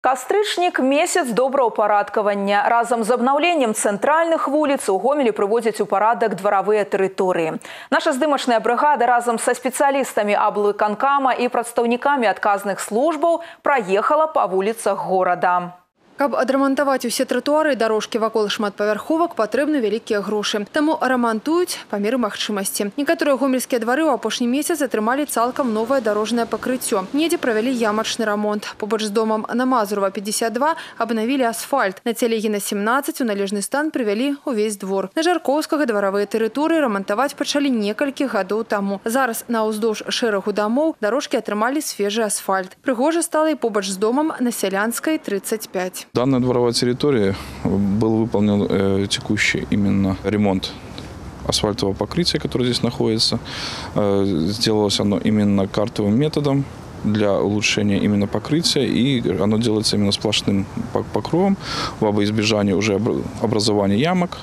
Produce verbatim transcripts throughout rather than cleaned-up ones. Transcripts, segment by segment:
Кастрычнік – месяц добраўпарадкавання. Разом з обновлением центральных вуліц у Гомелі прыводзяць у парадак дворовые тэрыторыі. Наша здымачная бригада разом со специалистами аблвыканкама и прадстаўнікамі адказных службаў проехала по вуліцах города. Каб адрамантаваць усе тратуары і дарожкі вакол шматпавярховак, патрэбны вялікія грошы. Таму рамантуюць па меры магчымасці. Некаторыя гомельскія двары ў апошні месяц атрымалі цалкам новае дарожнае пакрыццё. Недзе правялі ямачны рамонт. Побач з домам на Мазурова пятьдесят два абнавілі асфальт. На Цялегіна семнадцать у належны стан прывялі увесь двор. На Жаркоўскага дваравыя тэрыторыі рамантаваць пачалі некалькі гадоў таму. Зараз на ўздоўж шэрагу дамоў дарожкі атрымалі свежы асфальт. Прыгожа стала і побач з домам на Сялянскай тридцать пять. Данная дворовая территория был выполнен э, текущий именно ремонт асфальтового покрытия, которое здесь находится. Э, сделалось оно именно картовым методом для улучшения именно покрытия, и оно делается именно сплошным покровом во избежание уже образования ямок.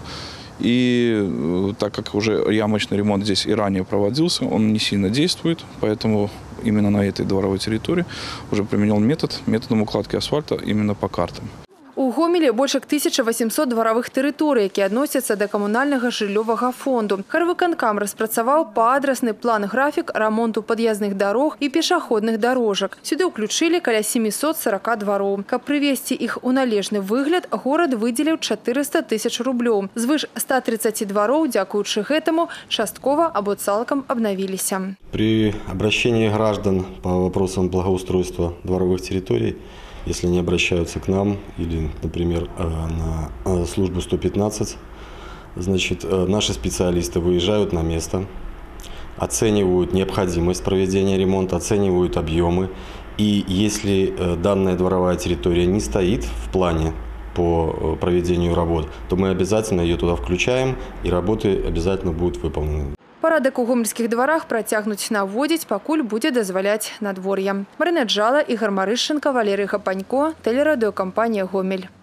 И так как уже ямочный ремонт здесь и ранее проводился, он не сильно действует, поэтому именно на этой дворовой территории уже применен метод, методом укладки асфальта именно по картам. У Гомелі больш як тысяча восемьсот дваровых тэрыторый, якія адносяцца да камунальнага жыллёвага фонду. Гарвыканкам распрацаваў паадрасны план-графік рамонту пад'язных дарог і пешаходных дарожак. Сюды ўключылі каля семисот сорока двароў. Каб прывесці іх у належны выгляд, горад выдзеліў четыреста тысяч рублёў. Звыш ста тридцати двароў, дзякуючы гэтаму, часткова або цалкам обновилися. При обращении граждан по вопросам благоустройства дворовых территорий, если они обращаются к нам или, например, на службу сто пятнадцать, значит, наши специалисты выезжают на место, оценивают необходимость проведения ремонта, оценивают объемы. И если данная дворовая территория не стоит в плане по проведению работ, то мы обязательно ее туда включаем, и работы обязательно будут выполнены. Парадак у гомельскіх дварах працягнуць наводзіць, пакуль будзе дазваляць надвор'е. Марына Джала, Ігор Марышченко, Валерий Гапанько, тэлерадыёкампанія «Гомель».